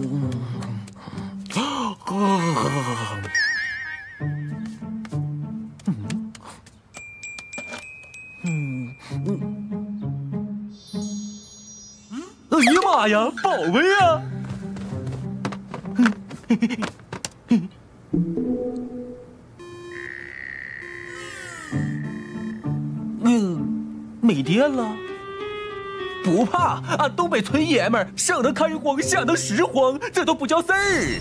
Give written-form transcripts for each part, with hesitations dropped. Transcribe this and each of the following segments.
哎呀妈呀，宝贝啊！没电了。不怕，俺东北村爷们儿省得开荒，想得实荒，这都不叫事儿。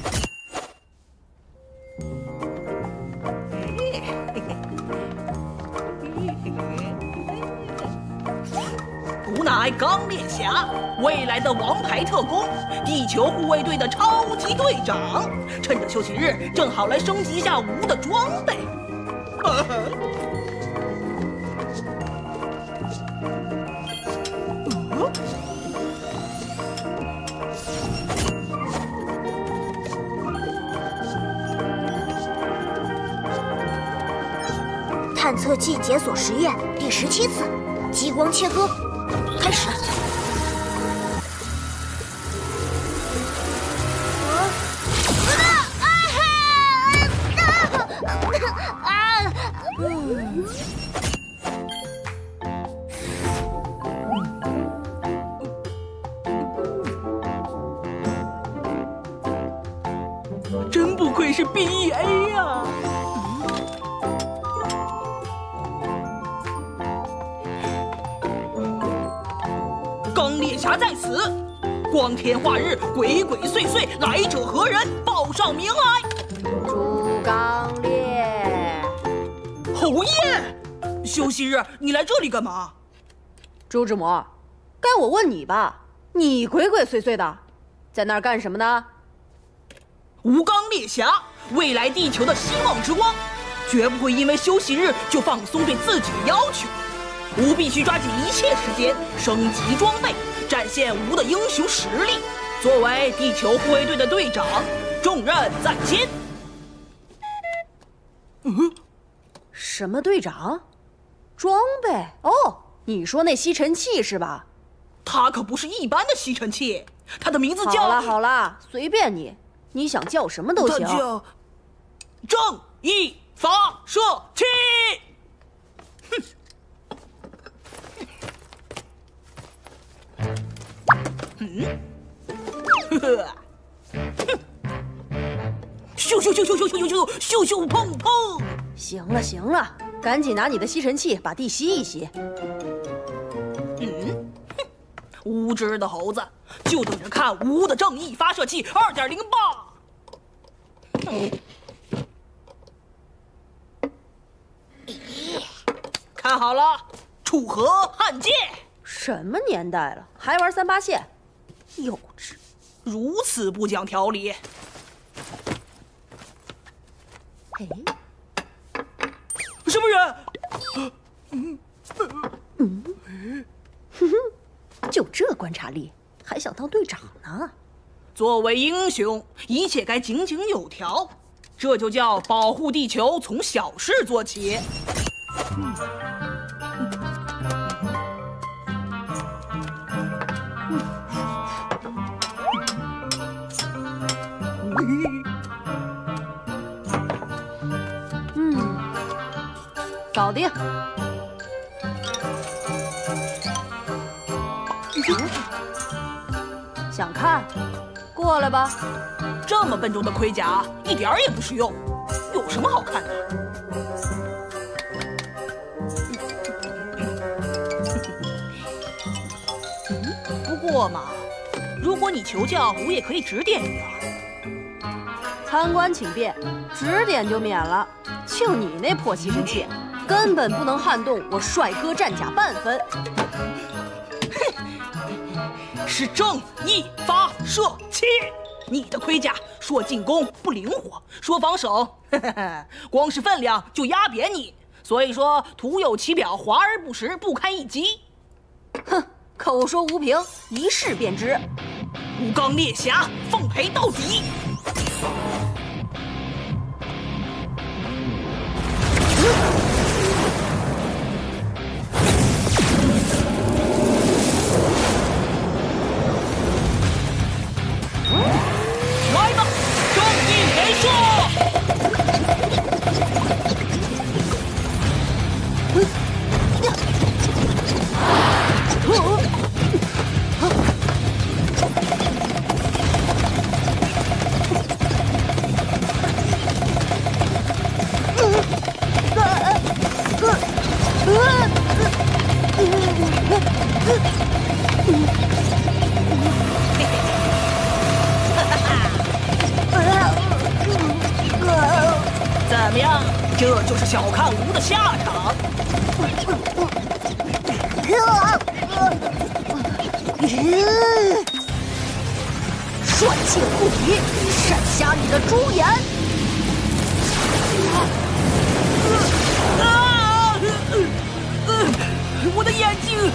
吾乃钢烈侠，未来的王牌特工，地球护卫队的超级队长。趁着休息日，正好来升级一下吾的装备。 探测器解锁实验第17次，激光切割，开始。 真不愧是 BEA 呀！钢烈侠在此，光天化日，鬼鬼祟祟，来者何人？报上名来。 朱刚烈， 侯爷，休息日你来这里干嘛？ 朱志摩，该我问你吧，你鬼鬼祟祟的，在那儿干什么呢？ 吾钢烈侠，未来地球的希望之光，绝不会因为休息日就放松对自己的要求。吾必须抓紧一切时间升级装备，展现吾的英雄实力。作为地球护卫队的队长，重任在肩。 什么队长？装备？哦，你说那吸尘器是吧？ 它可不是一般的吸尘器，它的名字叫…… 好了好了，随便你，你想叫什么都行。 它叫正义发射器。咻咻咻咻咻咻咻咻咻砰砰！ 行了行了，赶紧拿你的吸尘器把地吸一吸。 无知的猴子，就等着看吾的正义发射器2.0吧！看好了，楚河汉界。 什么年代了，还玩3八线？幼稚！ 如此不讲条理。 哎， 什么人？ 就这观察力，还想当队长呢？ 作为英雄，一切该井井有条，这就叫保护地球，从小事做起。 搞定。想看？过来吧。 这么笨重的盔甲，一点儿也不实用，有什么好看的？不过嘛，如果你求教，我也可以指点一二。 参观请便，指点就免了。就你那破吸尘器，根本不能撼动我帅哥战甲半分。 是正义发射器。你的盔甲说进攻不灵活，说防守，光是分量就压扁你。所以说，徒有其表，华而不实，不堪一击。 哼，口说无凭，一试便知。 吾钢烈侠，奉陪到底。 怎么样？这就是小看吴的下场。 帅气无比，闪瞎你的猪眼！ 我的眼睛！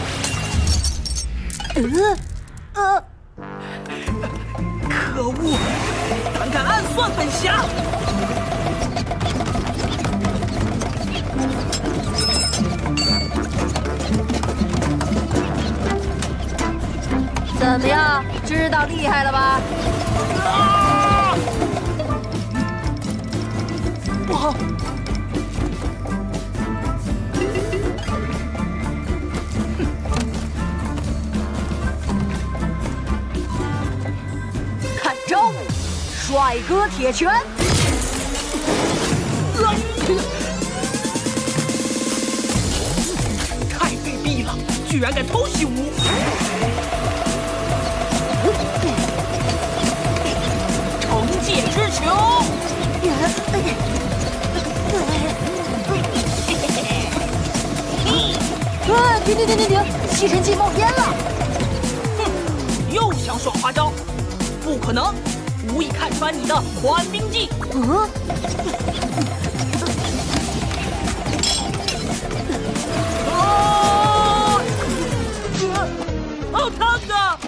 可恶！胆敢暗算本侠！ 怎么样？知道厉害了吧？ 不好！ 看招！帅哥铁拳！ 太卑鄙了，居然敢偷袭吴！惩戒之球！ 停！吸尘器冒烟了！ 哼，又想耍花招？不可能！吴已看穿你的缓兵计。好烫啊！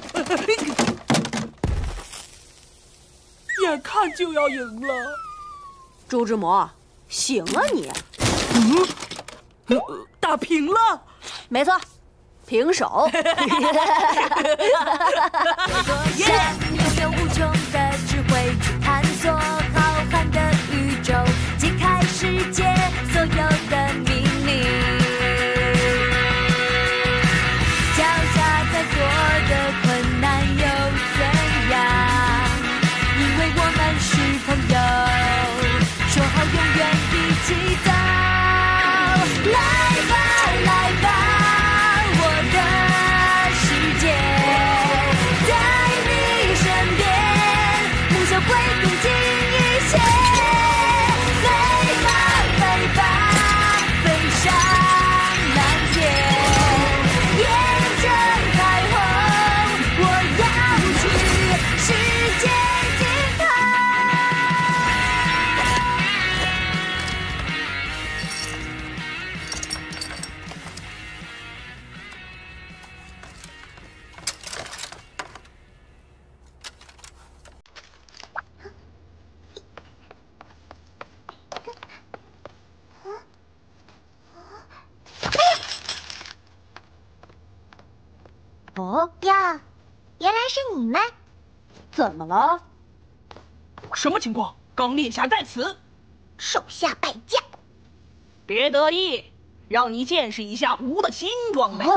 眼看就要赢了。 朱之魔，醒啊你！ 打平了。 没错，平手。 有无穷的智慧去探索浩瀚的宇宙，解开世界所有的秘密。脚下再多的困难又怎样？因为我们是朋友，说好永远一起走。来吧，我的世界在你身边，梦想会更近一些。飞吧，飞上蓝天，眼睁开后，我要去世界尽头。 哦呀，原来是你们！ 怎么了？ 什么情况？刚烈侠在此， 手下败将。 别得意，让你见识一下吴的新装备。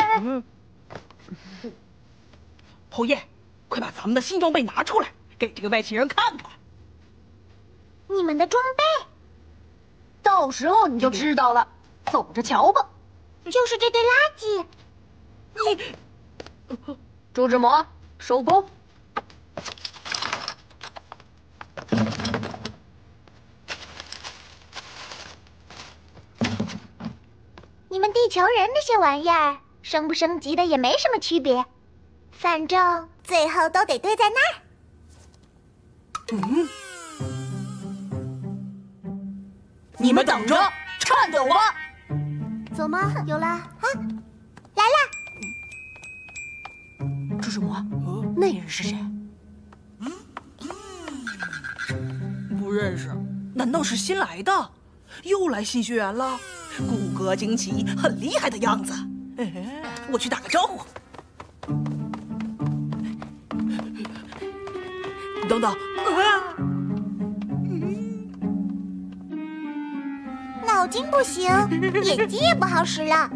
侯爷，快把咱们的新装备拿出来，给这个外星人看看。 你们的装备到时候你就知道了，走着瞧吧。 就是这堆垃圾。 朱之魔，收工。 你们地球人那些玩意儿，升不升级的也没什么区别，反正最后都得堆在那儿。 你们等着，颤抖吧！ 走吗？有了啊，来了！ 朱之魔，那人是谁？ 不认识，难道是新来的？又来新学员了？骨骼惊奇，很厉害的样子。我去打个招呼。等等， 脑筋不行，眼睛也不好使了。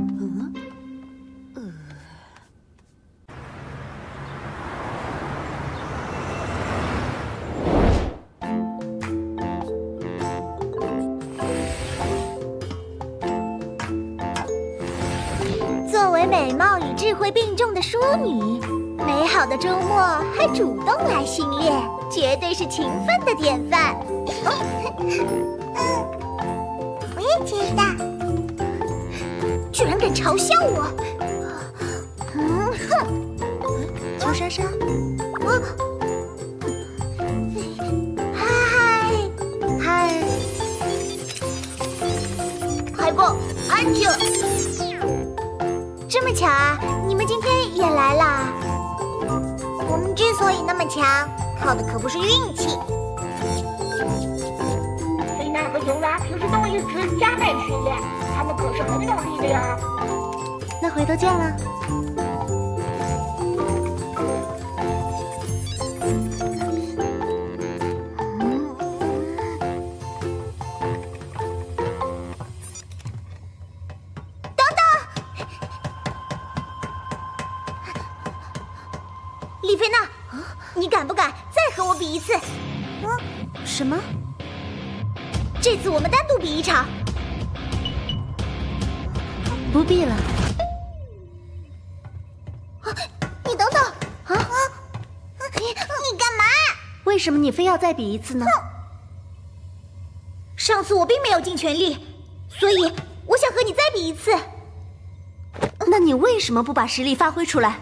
作为美貌与智慧并重的淑女，美好的周末还主动来训练，绝对是勤奋的典范。我也觉得，居然敢嘲笑我！哼！邱莎莎，嗨，海豹，安静！这么巧啊，你们今天也来啦？我们之所以那么强，靠的可不是运气。 菲娜和尤拉平时都一直加倍训练，他们可是很努力的呀。 那回头见了。丽菲娜，你敢不敢再和我比一次？什么？这次我们单独比一场。不必了。你等等！你干嘛？为什么你非要再比一次呢？上次我并没有尽全力，所以我想和你再比一次。那你为什么不把实力发挥出来？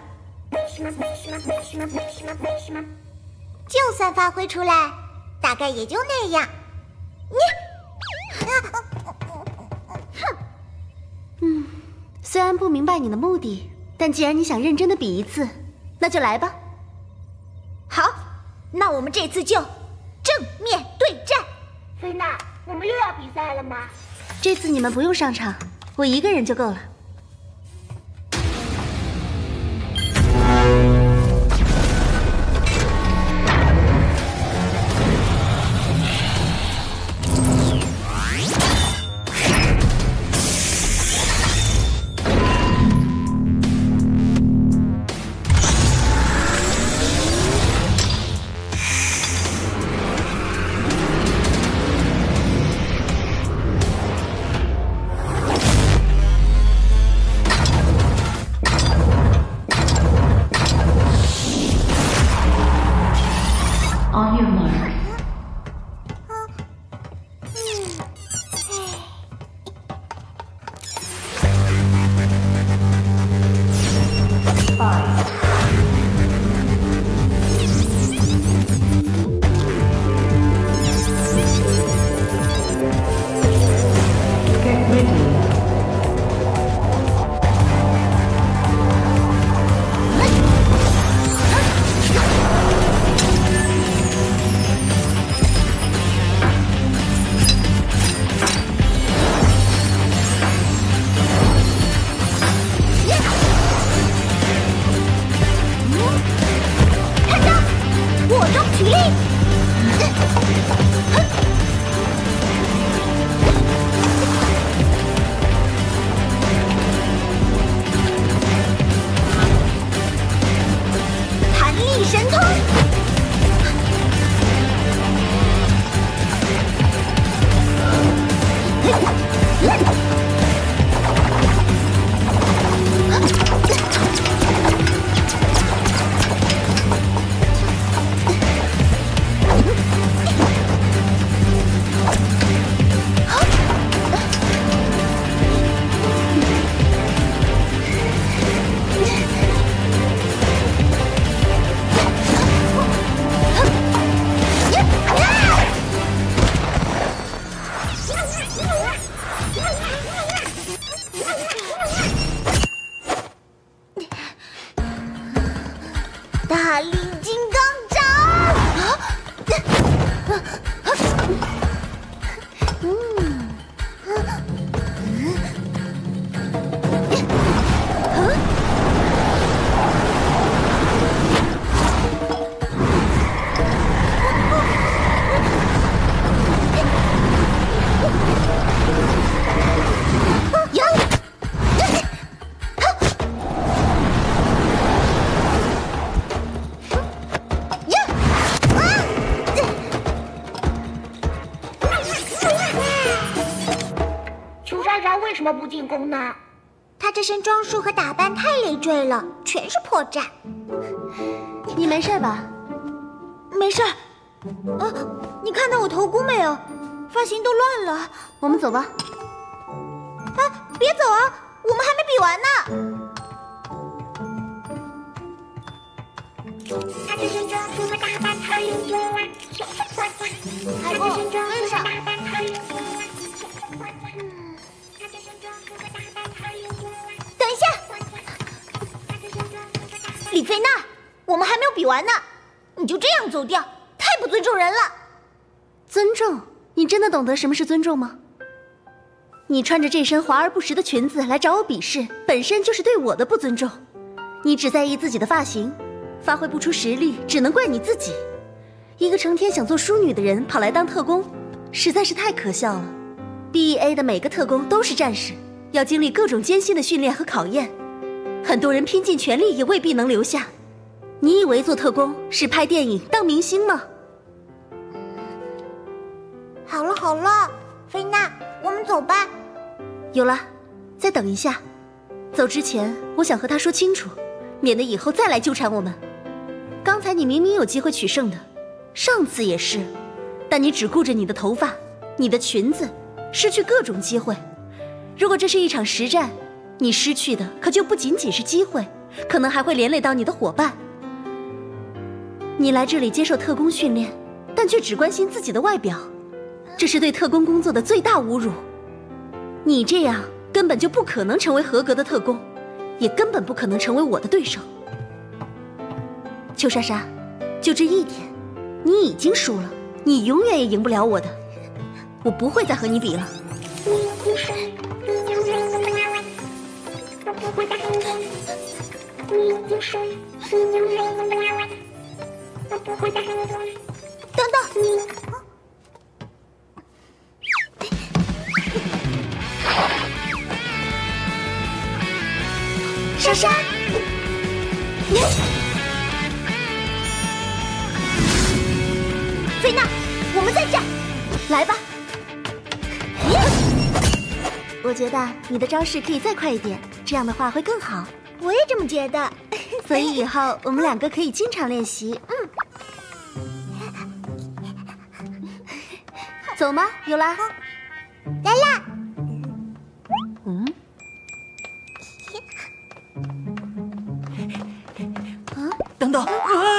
就算发挥出来，大概也就那样。虽然不明白你的目的，但既然你想认真的比一次，那就来吧。好，那我们这次就正面对战。 菲娜，我们又要比赛了吗？ 这次你们不用上场，我一个人就够了。大力金刚这身装束和打扮太累赘了，全是破绽。你没事吧？ 没事。你看到我头箍没有？发型都乱了。 我们走吧。 别走啊，我们还没比完呢。 他这身装束和打扮太累赘了，全是破绽。他这身装束和打扮太累赘了，全是破绽。他这身装束和打扮太累赘了。 等一下，李菲娜，我们还没有比完呢，你就这样走掉，太不尊重人了。 尊重？你真的懂得什么是尊重吗？你穿着这身华而不实的裙子来找我比试，本身就是对我的不尊重。你只在意自己的发型，发挥不出实力，只能怪你自己。一个成天想做淑女的人跑来当特工，实在是太可笑了。BEA 的每个特工都是战士，要经历各种艰辛的训练和考验，很多人拼尽全力也未必能留下。你以为做特工是拍电影当明星吗？ 好了，菲娜，我们走吧。 有了，再等一下。走之前，我想和他说清楚，免得以后再来纠缠我们。刚才你明明有机会取胜的，上次也是，但你只顾着你的头发、你的裙子，失去各种机会。如果这是一场实战，你失去的可就不仅仅是机会，可能还会连累到你的伙伴。你来这里接受特工训练，但却只关心自己的外表，这是对特工工作的最大侮辱。你这样根本就不可能成为合格的特工，也根本不可能成为我的对手。邱莎莎，就这一点，你已经输了，你永远也赢不了我的。我不会再和你比了。 你已经输，你永远赢不了我。我不会再和你比。你已经输，你永远赢不了我。我不会再和你比。 等等， 莎莎， 菲娜，我们再战， 来吧。我觉得你的招式可以再快一点，这样的话会更好。 我也这么觉得。 所以以后我们两个可以经常练习。走吗，尤拉？ 来啦！ 等等，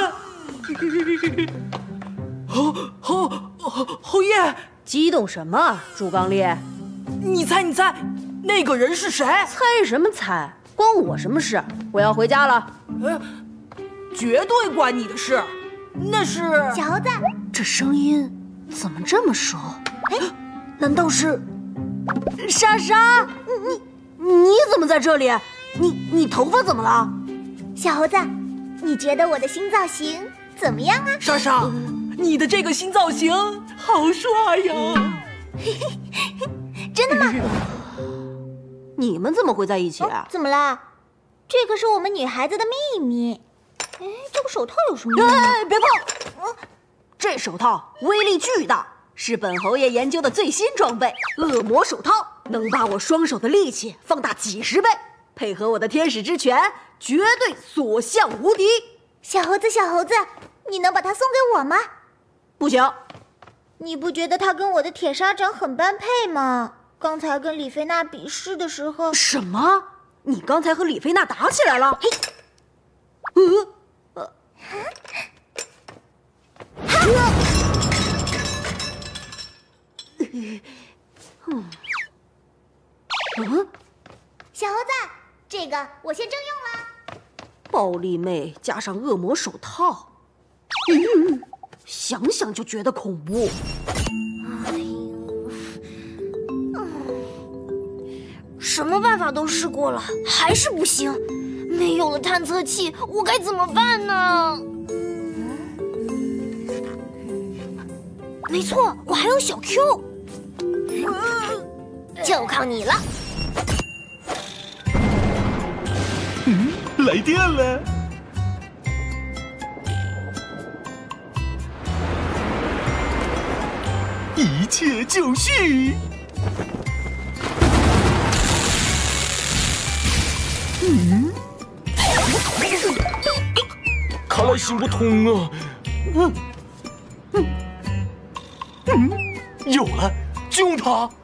侯爷， 激动什么？朱刚烈， 你猜，那个人是谁？ 猜什么猜？关我什么事？我要回家了。 绝对关你的事。那是小猴子， 这声音怎么这么熟？ 难道是莎莎？你怎么在这里？你头发怎么了？ 小猴子，你觉得我的新造型怎么样啊？ 莎莎，你的这个新造型好帅呀！ 真的吗？ 你们怎么会在一起？ 怎么了？这可是我们女孩子的秘密。哎，这个手套有什么用？ 哎，别碰！这手套威力巨大，是本侯爷研究的最新装备——恶魔手套，能把我双手的力气放大几10倍，配合我的天使之拳，绝对所向无敌。 小猴子，你能把它送给我吗？ 不行。 你不觉得它跟我的铁砂掌很般配吗？刚才跟李菲娜比试的时候， 什么？你刚才和李菲娜打起来了？嘿， 小猴子，这个我先征用了。 暴力妹加上恶魔手套，想想就觉得恐怖。 什么办法都试过了，还是不行。没有了探测器，我该怎么办呢？没错，我还有小 Q，就靠你了。 来电了。一切就绪。 行不通啊！有了，就用它！